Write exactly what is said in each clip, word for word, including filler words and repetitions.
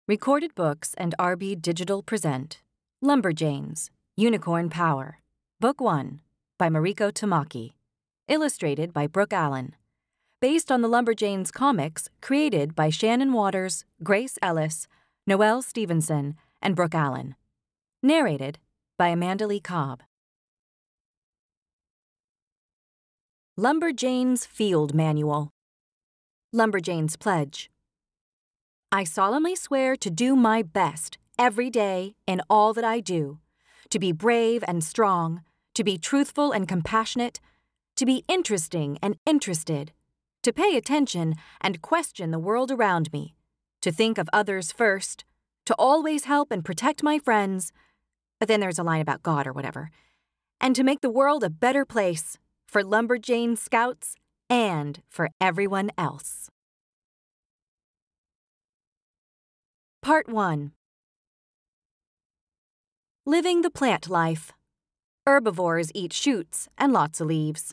Recorded Books and R B Digital present Lumberjanes, Unicorn Power, Book one by Mariko Tamaki, illustrated by Brooke Allen, based on the Lumberjanes comics created by Shannon Waters, Grace Ellis, Noelle Stevenson, and Brooke Allen. Narrated by Amanda Lee Cobb. Lumberjane's Field Manual. Lumberjane's Pledge. I solemnly swear to do my best every day in all that I do, to be brave and strong, to be truthful and compassionate, to be interesting and interested, to pay attention and question the world around me, to think of others first, to always help and protect my friends, but then there's a line about God or whatever, and to make the world a better place for Lumberjane Scouts and for everyone else. Part one. Living the Plant Life. Herbivores eat shoots and lots of leaves.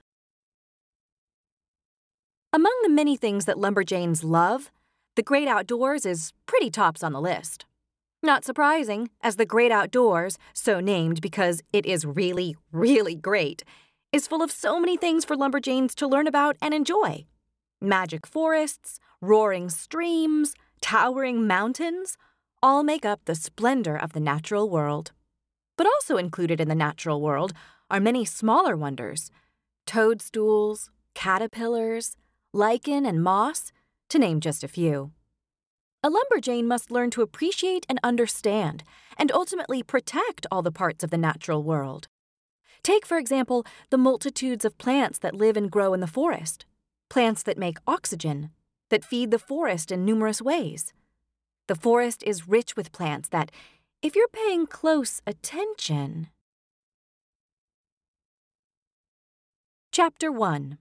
Among the many things that lumberjanes love, the great outdoors is pretty tops on the list. Not surprising, as the great outdoors, so named because it is really, really great, is full of so many things for lumberjanes to learn about and enjoy. Magic forests, roaring streams, towering mountains all make up the splendor of the natural world. But also included in the natural world are many smaller wonders: toadstools, caterpillars, lichen and moss, to name just a few. A lumberjane must learn to appreciate and understand, and ultimately protect all the parts of the natural world. Take, for example, the multitudes of plants that live and grow in the forest, plants that make oxygen, that feed the forest in numerous ways. The forest is rich with plants that, if you're paying close attention... Chapter one.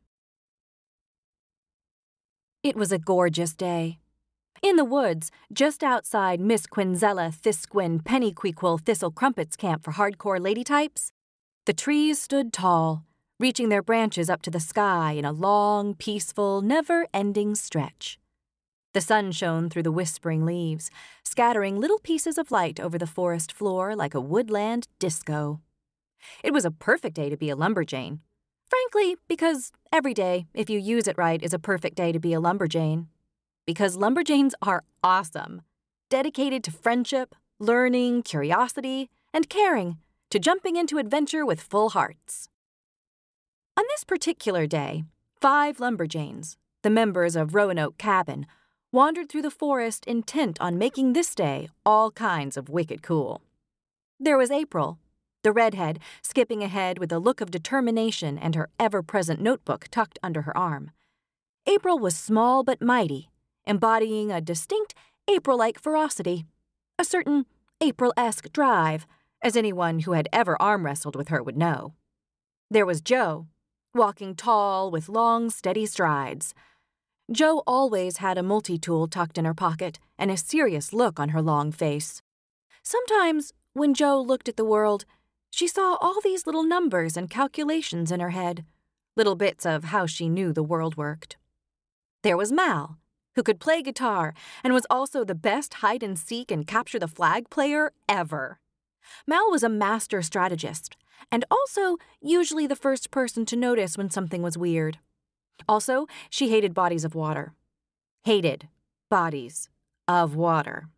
It was a gorgeous day. In the woods, just outside Miss Qiunzella, Thiskwin, Penniquiqul, Thistle, Crumpet's camp for hardcore lady types, the trees stood tall, reaching their branches up to the sky in a long, peaceful, never-ending stretch. The sun shone through the whispering leaves, scattering little pieces of light over the forest floor like a woodland disco. It was a perfect day to be a lumberjane. Frankly, because every day, if you use it right, is a perfect day to be a lumberjane. Because lumberjanes are awesome, dedicated to friendship, learning, curiosity, and caring, to jumping into adventure with full hearts. On this particular day, five lumberjanes, the members of Roanoke cabin, wandered through the forest intent on making this day all kinds of wicked cool. There was April, the redhead, skipping ahead with a look of determination and her ever-present notebook tucked under her arm. April was small but mighty, embodying a distinct April-like ferocity, a certain April-esque drive, as anyone who had ever arm-wrestled with her would know. There was Joe, walking tall with long, steady strides. Joe always had a multi-tool tucked in her pocket and a serious look on her long face. Sometimes, when Joe looked at the world, she saw all these little numbers and calculations in her head, little bits of how she knew the world worked. There was Mal, who could play guitar and was also the best hide-and-seek and capture-the-flag player ever. Mal was a master strategist, and also usually the first person to notice when something was weird. Also, she hated bodies of water. Hated bodies of water.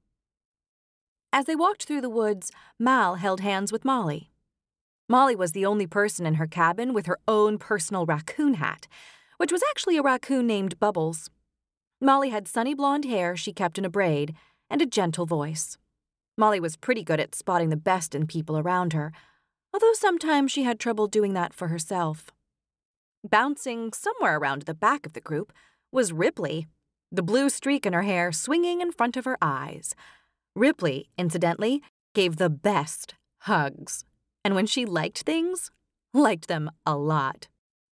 As they walked through the woods, Mal held hands with Molly. Molly was the only person in her cabin with her own personal raccoon hat, which was actually a raccoon named Bubbles. Molly had sunny blonde hair she kept in a braid and a gentle voice. Molly was pretty good at spotting the best in people around her, although sometimes she had trouble doing that for herself. Bouncing somewhere around the back of the group was Ripley, the blue streak in her hair swinging in front of her eyes. Ripley, incidentally, gave the best hugs, and when she liked things, liked them a lot.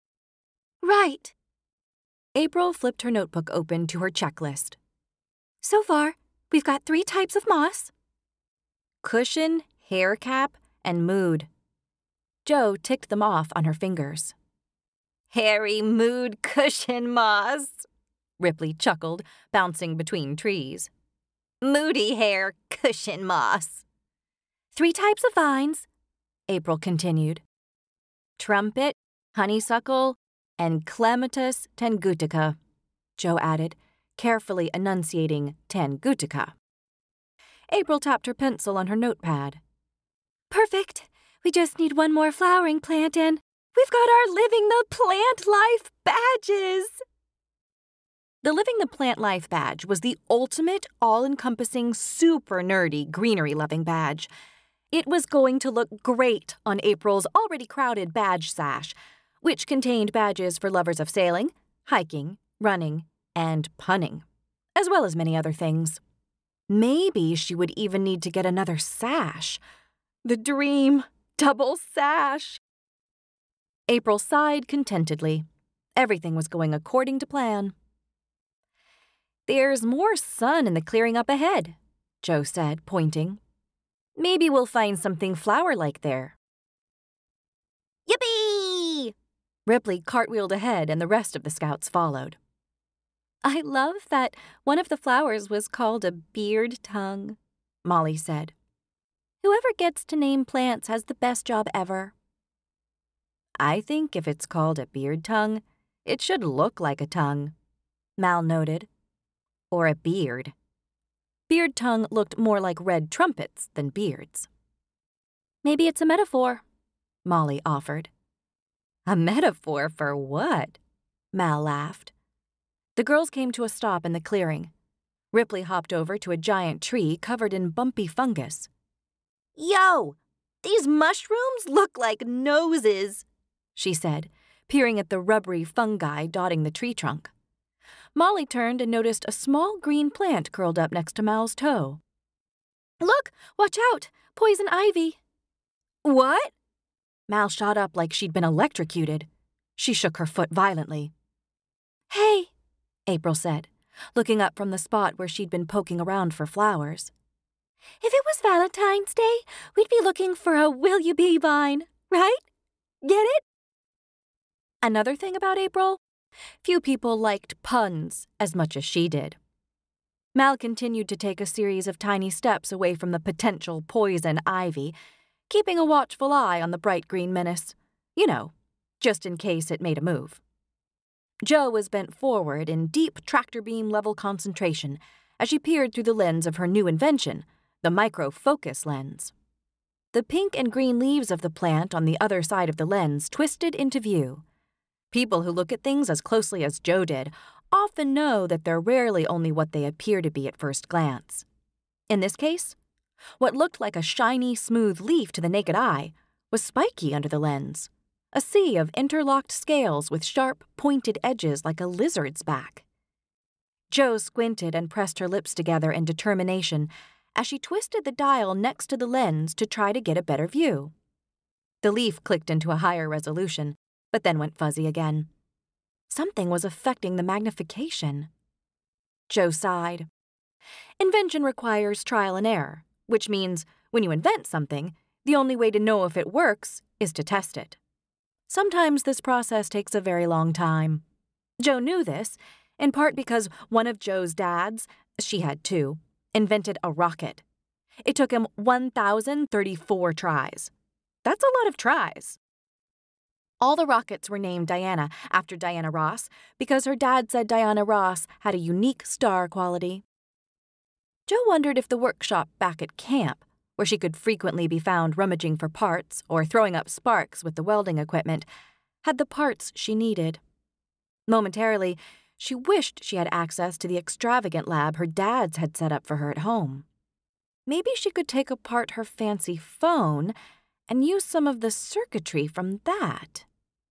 Right. April flipped her notebook open to her checklist. So far, we've got three types of moss: cushion, hair cap, and mood. Joe ticked them off on her fingers. Hairy mood cushion moss, Ripley chuckled, bouncing between trees. Moody hair, cushion moss. Three types of vines, April continued. Trumpet, honeysuckle, and Clematis tangutica, Joe added, carefully enunciating tangutica. April tapped her pencil on her notepad. Perfect. We just need one more flowering plant and we've got our Living the Plant Life badges. The Living the Plant Life badge was the ultimate, all-encompassing, super nerdy, greenery-loving badge. It was going to look great on April's already crowded badge sash, which contained badges for lovers of sailing, hiking, running, and punning, as well as many other things. Maybe she would even need to get another sash. The dream double sash. April sighed contentedly. Everything was going according to plan. There's more sun in the clearing up ahead, Joe said, pointing. Maybe we'll find something flower-like there. Yippee! Ripley cartwheeled ahead and the rest of the scouts followed. I love that one of the flowers was called a beard tongue, Molly said. Whoever gets to name plants has the best job ever. I think if it's called a beard tongue, it should look like a tongue, Mal noted. Or a beard. Beard tongue looked more like red trumpets than beards. Maybe it's a metaphor, Molly offered. A metaphor for what? Mal laughed. The girls came to a stop in the clearing. Ripley hopped over to a giant tree covered in bumpy fungus. Yo, these mushrooms look like noses, she said, peering at the rubbery fungi dotting the tree trunk. Molly turned and noticed a small green plant curled up next to Mal's toe. Look, watch out, poison ivy. What? Mal shot up like she'd been electrocuted. She shook her foot violently. Hey, April said, looking up from the spot where she'd been poking around for flowers. If it was Valentine's Day, we'd be looking for a will-you-be vine, right? Get it? Another thing about April, few people liked puns as much as she did. Mal continued to take a series of tiny steps away from the potential poison ivy, keeping a watchful eye on the bright green menace, you know, just in case it made a move. Jo was bent forward in deep tractor beam level concentration as she peered through the lens of her new invention, the micro-focus lens. The pink and green leaves of the plant on the other side of the lens twisted into view. People who look at things as closely as Jo did often know that they're rarely only what they appear to be at first glance. In this case, what looked like a shiny, smooth leaf to the naked eye was spiky under the lens, a sea of interlocked scales with sharp, pointed edges like a lizard's back. Jo squinted and pressed her lips together in determination as she twisted the dial next to the lens to try to get a better view. The leaf clicked into a higher resolution, but then went fuzzy again. Something was affecting the magnification. Jo sighed. Invention requires trial and error, which means when you invent something, the only way to know if it works is to test it. Sometimes this process takes a very long time. Jo knew this, in part because one of Jo's dads, she had two, invented a rocket. It took him one thousand thirty-four tries. That's a lot of tries. All the rockets were named Diana after Diana Ross because her dad said Diana Ross had a unique star quality. Jo wondered if the workshop back at camp, where she could frequently be found rummaging for parts or throwing up sparks with the welding equipment, had the parts she needed. Momentarily, she wished she had access to the extravagant lab her dads had set up for her at home. Maybe she could take apart her fancy phone and use some of the circuitry from that.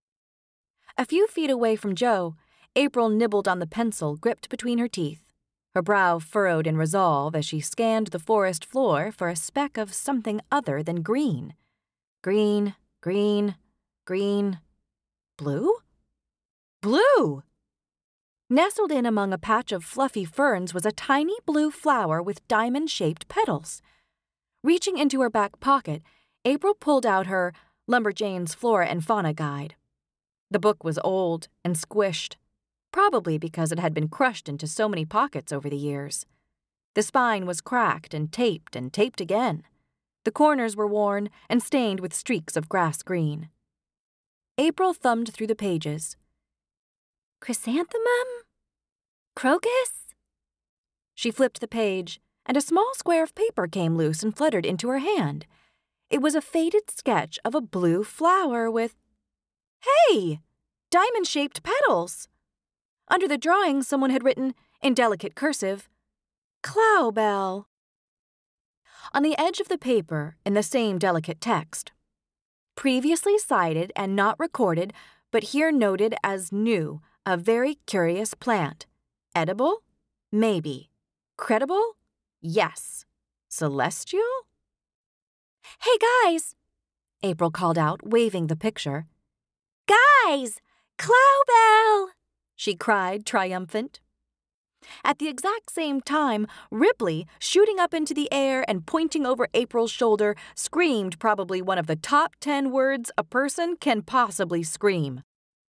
A few feet away from Jo, April nibbled on the pencil gripped between her teeth, her brow furrowed in resolve as she scanned the forest floor for a speck of something other than green. Green, green, green. Blue? Blue! Nestled in among a patch of fluffy ferns was a tiny blue flower with diamond-shaped petals. Reaching into her back pocket, April pulled out her Lumberjane's Flora and Fauna Guide. The book was old and squished, probably because it had been crushed into so many pockets over the years. The spine was cracked and taped and taped again. The corners were worn and stained with streaks of grass green. April thumbed through the pages. Chrysanthemum? Crocus? She flipped the page, and a small square of paper came loose and fluttered into her hand. It was a faded sketch of a blue flower with, hey, diamond-shaped petals. Under the drawing, someone had written, in delicate cursive, Clowbell. On the edge of the paper, in the same delicate text, previously cited and not recorded, but here noted as new, a very curious plant. Edible? Maybe. Credible? Yes. Celestial? Hey, guys! April called out, waving the picture. Guys! Clowbell! She cried, triumphant. At the exact same time, Ripley, shooting up into the air and pointing over April's shoulder, screamed probably one of the top ten words a person can possibly scream.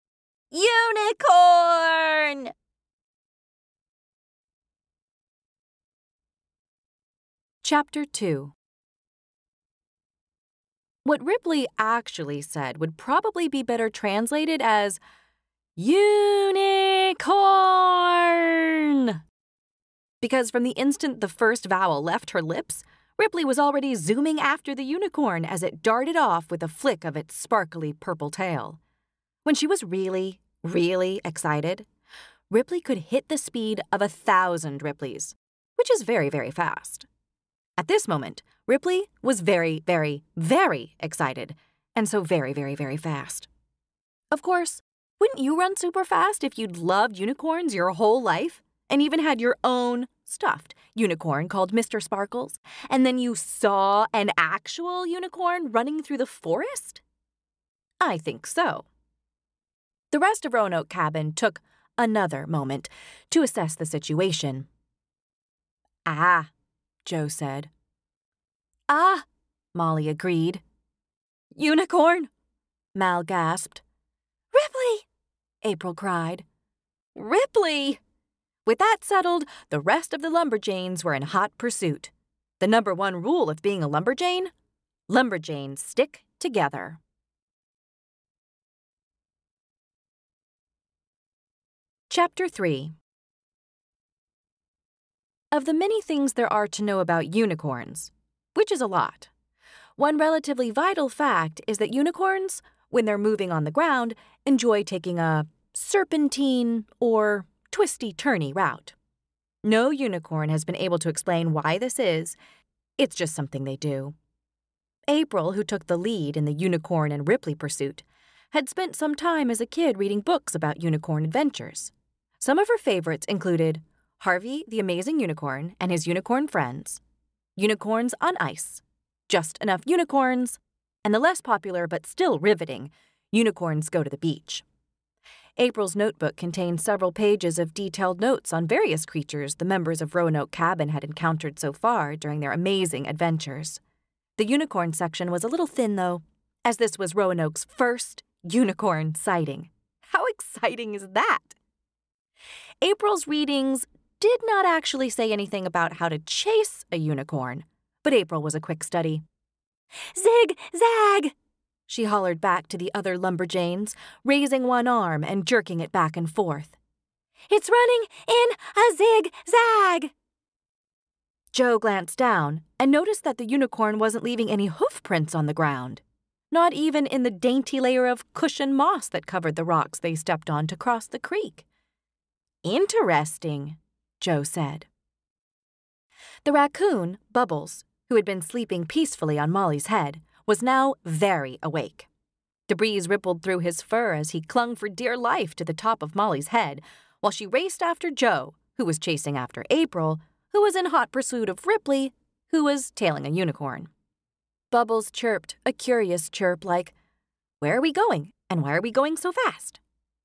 Unicorn! Chapter two. What Ripley actually said would probably be better translated as unicorn. Because from the instant the first vowel left her lips, Ripley was already zooming after the unicorn as it darted off with a flick of its sparkly purple tail. When she was really, really excited, Ripley could hit the speed of a thousand Ripleys, which is very, very fast. At this moment, Ripley was very, very, very excited, and so very, very, very fast. Of course, wouldn't you run super fast if you'd loved unicorns your whole life and even had your own stuffed unicorn called Mister Sparkles, and then you saw an actual unicorn running through the forest? I think so. The rest of Roanoke Cabin took another moment to assess the situation. Ah, Joe said. Ah, Molly agreed. Unicorn, Mal gasped. Ripley, April cried. Ripley! With that settled, the rest of the Lumberjanes were in hot pursuit. The number one rule of being a Lumberjane? Lumberjanes stick together. Chapter three. Of the many things there are to know about unicorns, which is a lot, one relatively vital fact is that unicorns, when they're moving on the ground, enjoy taking a serpentine or twisty-turny route. No unicorn has been able to explain why this is. It's just something they do. April, who took the lead in the unicorn and Ripley pursuit, had spent some time as a kid reading books about unicorn adventures. Some of her favorites included Harvey the Amazing Unicorn and His Unicorn Friends, Unicorns on Ice, Just Enough Unicorns, and the less popular but still riveting, Unicorns Go to the Beach. April's notebook contained several pages of detailed notes on various creatures the members of Roanoke Cabin had encountered so far during their amazing adventures. The unicorn section was a little thin, though, as this was Roanoke's first unicorn sighting. How exciting is that? April's readings did not actually say anything about how to chase a unicorn, but April was a quick study. Zig, zag! She hollered back to the other Lumberjanes, raising one arm and jerking it back and forth. It's running in a zig-zag! Joe glanced down and noticed that the unicorn wasn't leaving any hoof prints on the ground, not even in the dainty layer of cushion moss that covered the rocks they stepped on to cross the creek. Interesting, Joe said. The raccoon, Bubbles, who had been sleeping peacefully on Molly's head, was now very awake. The breeze rippled through his fur as he clung for dear life to the top of Molly's head, while she raced after Joe, who was chasing after April, who was in hot pursuit of Ripley, who was tailing a unicorn. Bubbles chirped a curious chirp like, "Where are we going, and why are we going so fast?"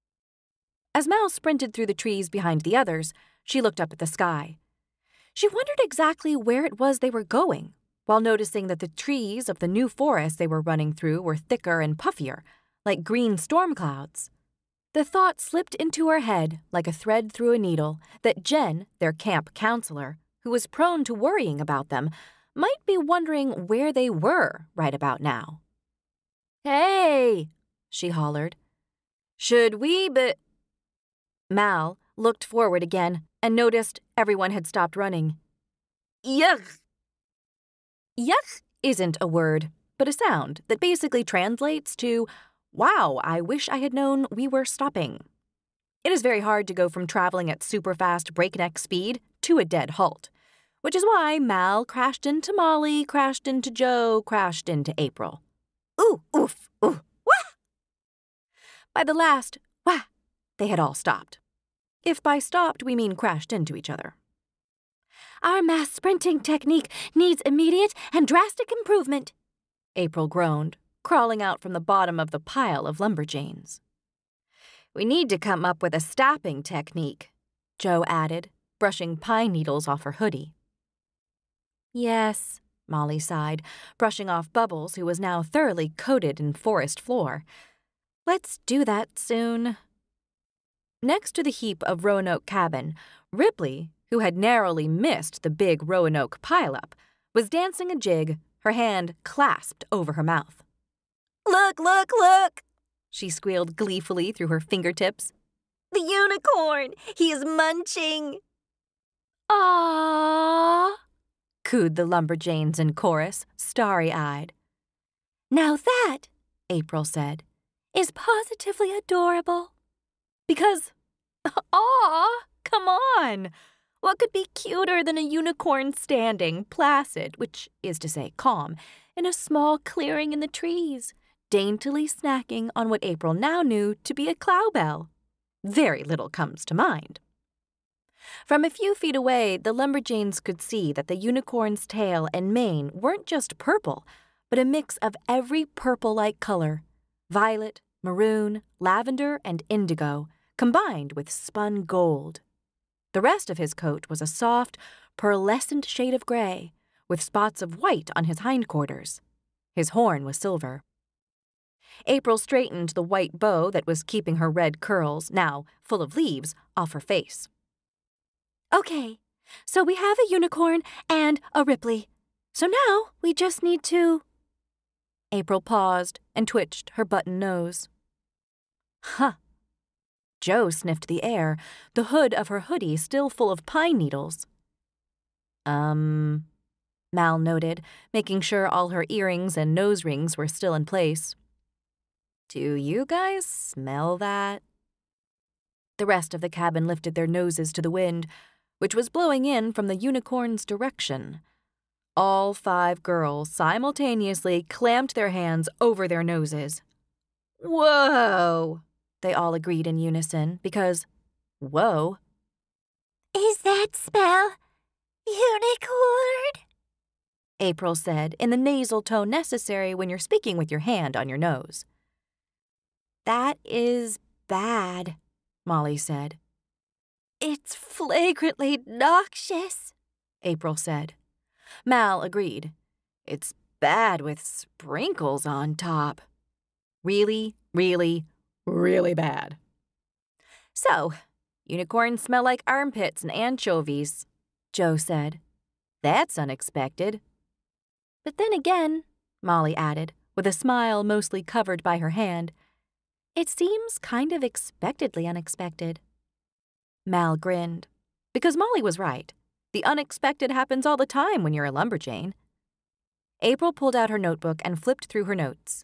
As Mal sprinted through the trees behind the others, she looked up at the sky. She wondered exactly where it was they were going, while noticing that the trees of the new forest they were running through were thicker and puffier, like green storm clouds. The thought slipped into her head like a thread through a needle that Jen, their camp counselor, who was prone to worrying about them, might be wondering where they were right about now. "Hey!" she hollered. "Should we be—" Mal looked forward again and noticed everyone had stopped running. Yuck! Yuck isn't a word, but a sound that basically translates to, "Wow, I wish I had known we were stopping." It is very hard to go from traveling at super-fast breakneck speed to a dead halt, which is why Mal crashed into Molly, crashed into Joe, crashed into April. Ooh, oof, ooh, wah! By the last wah, they had all stopped. If by stopped we mean crashed into each other. "Our mass sprinting technique needs immediate and drastic improvement," April groaned, crawling out from the bottom of the pile of Lumberjanes. "We need to come up with a stopping technique," Joe added, brushing pine needles off her hoodie. "Yes," Molly sighed, brushing off Bubbles, who was now thoroughly coated in forest floor. "Let's do that soon." Next to the heap of Roanoke cabin, Ripley, who had narrowly missed the big Roanoke pileup, was dancing a jig, her hand clasped over her mouth. "Look, look, look!" she squealed gleefully through her fingertips. "The unicorn! He is munching!" "Aww!" cooed the Lumberjanes in chorus, starry-eyed. "Now that," April said, "is positively adorable." Because, aw, come on! What could be cuter than a unicorn standing, placid, which is to say calm, in a small clearing in the trees, daintily snacking on what April now knew to be a cowbell? Very little comes to mind. From a few feet away, the Lumberjanes could see that the unicorn's tail and mane weren't just purple, but a mix of every purple-like color, violet, maroon, lavender, and indigo, combined with spun gold. The rest of his coat was a soft, pearlescent shade of gray, with spots of white on his hindquarters. His horn was silver. April straightened the white bow that was keeping her red curls, now full of leaves, off her face. "Okay, so we have a unicorn and a Ripley. So now we just need to—" April paused and twitched her button nose. Huh. Joe sniffed the air, the hood of her hoodie still full of pine needles. Um, Mal noted, making sure all her earrings and nose rings were still in place. "Do you guys smell that?" The rest of the cabin lifted their noses to the wind, which was blowing in from the unicorn's direction. All five girls simultaneously clamped their hands over their noses. "Whoa!" they all agreed in unison, because, whoa. "Is that smell unicorn?" April said in the nasal tone necessary when you're speaking with your hand on your nose. "That is bad," Molly said. "It's flagrantly noxious," April said. Mal agreed. "It's bad with sprinkles on top. Really, really, really bad." "So, unicorns smell like armpits and anchovies," Joe said. "That's unexpected." "But then again," Molly added, with a smile mostly covered by her hand, "it seems kind of expectedly unexpected." Mal grinned, because Molly was right. The unexpected happens all the time when you're a Lumberjane. April pulled out her notebook and flipped through her notes.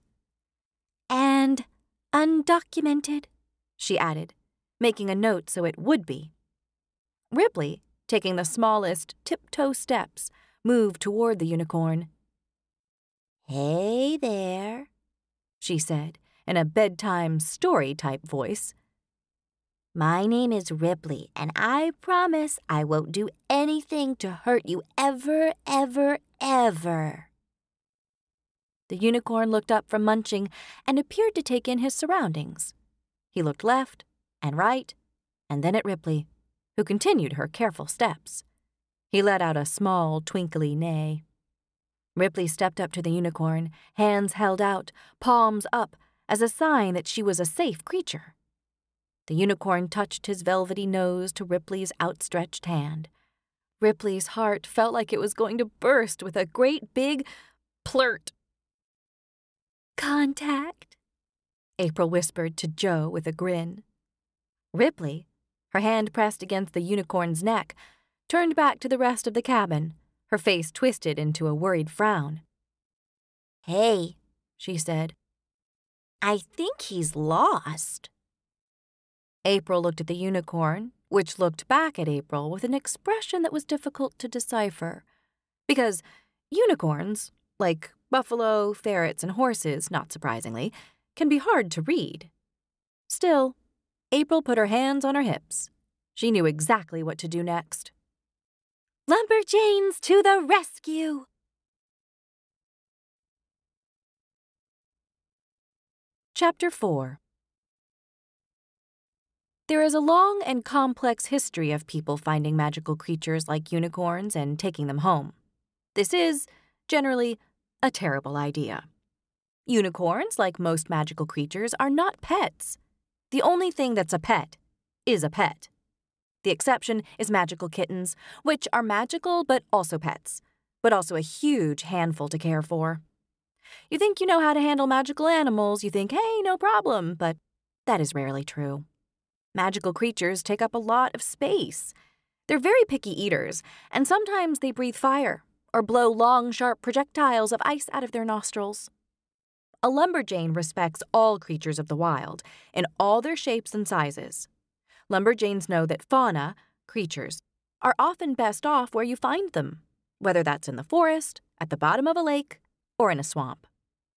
"And undocumented," she added, making a note so it would be. Ripley, taking the smallest tiptoe steps, moved toward the unicorn. "Hey there," she said, in a bedtime story-type voice. "My name is Ripley, and I promise I won't do anything to hurt you ever, ever, ever." The unicorn looked up from munching and appeared to take in his surroundings. He looked left and right, and then at Ripley, who continued her careful steps. He let out a small, twinkly neigh. Ripley stepped up to the unicorn, hands held out, palms up, as a sign that she was a safe creature. The unicorn touched his velvety nose to Ripley's outstretched hand. Ripley's heart felt like it was going to burst with a great big plurt. "Contact," April whispered to Joe with a grin. Ripley, her hand pressed against the unicorn's neck, turned back to the rest of the cabin, her face twisted into a worried frown. "Hey," she said. "I think he's lost." April looked at the unicorn, which looked back at April with an expression that was difficult to decipher, because unicorns, like buffalo, ferrets, and horses, not surprisingly, can be hard to read. Still, April put her hands on her hips. She knew exactly what to do next. "Lumberjanes to the rescue!" Chapter four. There is a long and complex history of people finding magical creatures like unicorns and taking them home. This is, generally, a terrible idea. Unicorns, like most magical creatures, are not pets. The only thing that's a pet is a pet. The exception is magical kittens, which are magical but also pets, but also a huge handful to care for. You think you know how to handle magical animals, you think, hey, no problem, but that is rarely true. Magical creatures take up a lot of space. They're very picky eaters, and sometimes they breathe fire or blow long, sharp projectiles of ice out of their nostrils. A lumberjane respects all creatures of the wild, in all their shapes and sizes. Lumberjanes know that fauna, creatures, are often best off where you find them, whether that's in the forest, at the bottom of a lake, or in a swamp.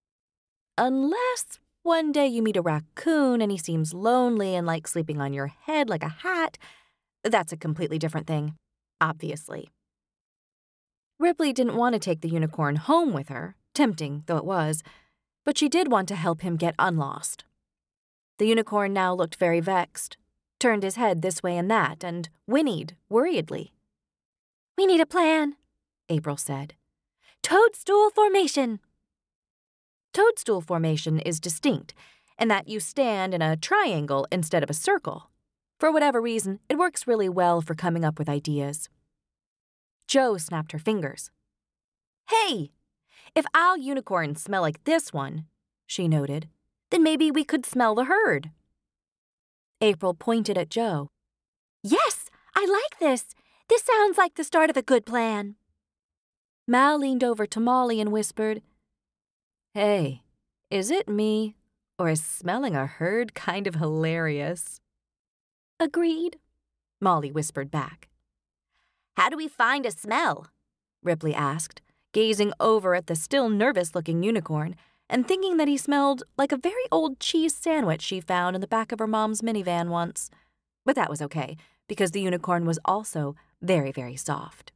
Unless one day you meet a raccoon and he seems lonely and likes sleeping on your head like a hat, that's a completely different thing, obviously. Ripley didn't want to take the unicorn home with her, tempting though it was, but she did want to help him get unlost. The unicorn now looked very vexed, turned his head this way and that, and whinnied worriedly. "We need a plan," April said. "Toadstool formation." Toadstool formation is distinct in that you stand in a triangle instead of a circle. For whatever reason, it works really well for coming up with ideas. Joe snapped her fingers. "Hey, if our unicorns smell like this one," she noted, "then maybe we could smell the herd." April pointed at Joe. "Yes, I like this. This sounds like the start of a good plan." Mal leaned over to Molly and whispered, "Hey, is it me, or is smelling a herd kind of hilarious?" "Agreed," Molly whispered back. "How do we find a smell?" Ripley asked, gazing over at the still nervous-looking unicorn and thinking that he smelled like a very old cheese sandwich she found in the back of her mom's minivan once. But that was okay, because the unicorn was also very, very soft.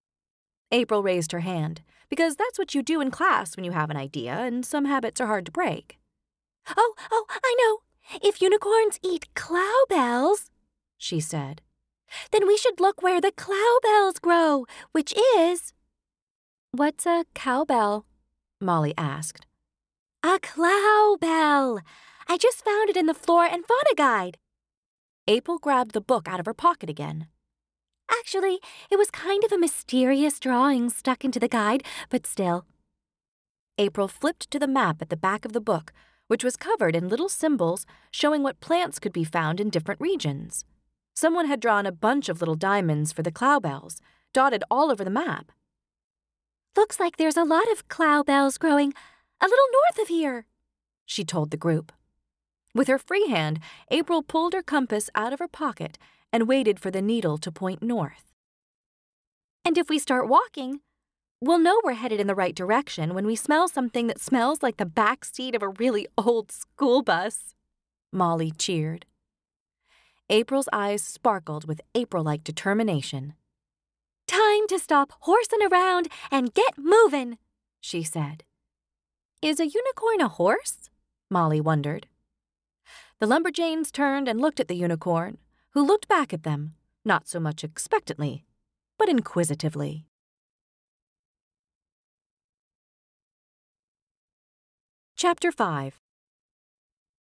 April raised her hand, because that's what you do in class when you have an idea, and some habits are hard to break. "Oh, oh, I know! If unicorns eat cowbells," she said, "then we should look where the cowbells grow, which is—" "What's a cowbell?" Molly asked. "A cowbell! I just found it in the Flora and Fauna Guide." April grabbed the book out of her pocket again. "Actually, it was kind of a mysterious drawing stuck into the guide, but still." April flipped to the map at the back of the book, which was covered in little symbols showing what plants could be found in different regions. Someone had drawn a bunch of little diamonds for the cowbells, dotted all over the map. "Looks like there's a lot of cowbells growing a little north of here," she told the group. With her free hand, April pulled her compass out of her pocket and waited for the needle to point north. "And if we start walking, we'll know we're headed in the right direction when we smell something that smells like the back seat of a really old school bus," Molly cheered. April's eyes sparkled with April-like determination. "Time to stop horsing around and get moving," she said. "Is a unicorn a horse?" Molly wondered. The Lumberjanes turned and looked at the unicorn, who looked back at them, not so much expectantly, but inquisitively. Chapter five.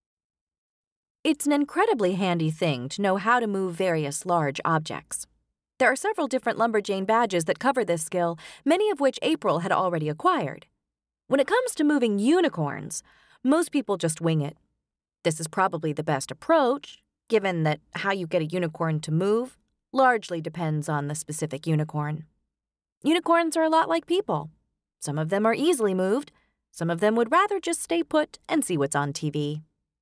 It's an incredibly handy thing to know how to move various large objects. There are several different Lumberjane badges that cover this skill, many of which April had already acquired. When it comes to moving unicorns, most people just wing it. This is probably the best approach, given that how you get a unicorn to move largely depends on the specific unicorn. Unicorns are a lot like people. Some of them are easily moved. Some of them would rather just stay put and see what's on T V.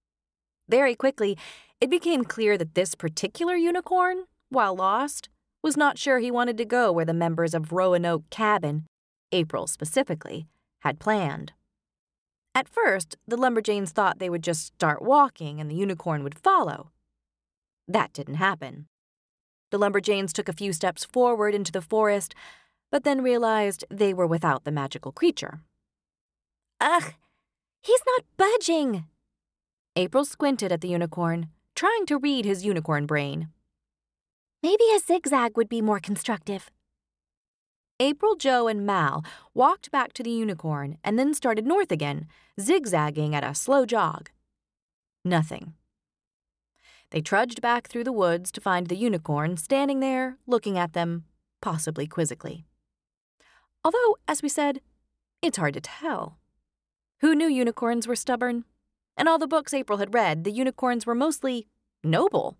Very quickly, it became clear that this particular unicorn, while lost, was not sure he wanted to go where the members of Roanoke Cabin, April specifically, had planned. At first, the Lumberjanes thought they would just start walking and the unicorn would follow. That didn't happen. The Lumberjanes took a few steps forward into the forest, but then realized they were without the magical creature. Ugh, he's not budging. April squinted at the unicorn, trying to read his unicorn brain. Maybe a zigzag would be more constructive. April, Joe, and Mal walked back to the unicorn and then started north again, zigzagging at a slow jog. Nothing. They trudged back through the woods to find the unicorn standing there, looking at them, possibly quizzically. Although, as we said, it's hard to tell. Who knew unicorns were stubborn? In all the books April had read, the unicorns were mostly noble.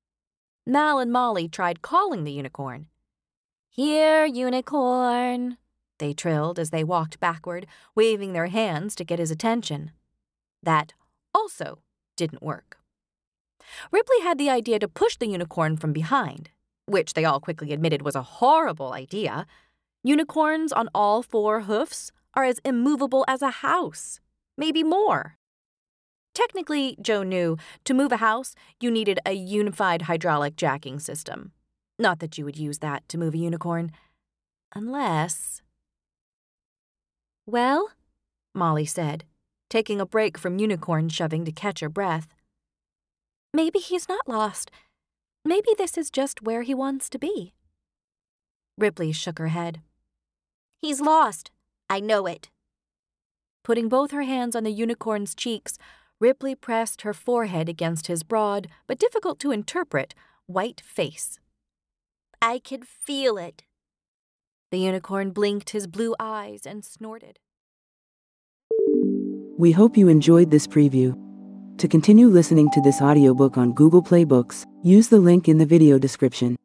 Mal and Molly tried calling the unicorn. "Here, unicorn," they trilled as they walked backward, waving their hands to get his attention. That also didn't work. Ripley had the idea to push the unicorn from behind, which they all quickly admitted was a horrible idea. Unicorns on all four hoofs are as immovable as a house, maybe more. Technically, Joe knew, to move a house, you needed a unified hydraulic jacking system. Not that you would use that to move a unicorn. Unless... "Well?" Molly said, taking a break from unicorn shoving to catch her breath. "Maybe he's not lost. Maybe this is just where he wants to be." Ripley shook her head. "He's lost. I know it." Putting both her hands on the unicorn's cheeks, Ripley pressed her forehead against his broad, but difficult to interpret, white face. "I can feel it." The unicorn blinked his blue eyes and snorted. We hope you enjoyed this preview. To continue listening to this audiobook on Google Play Books, use the link in the video description.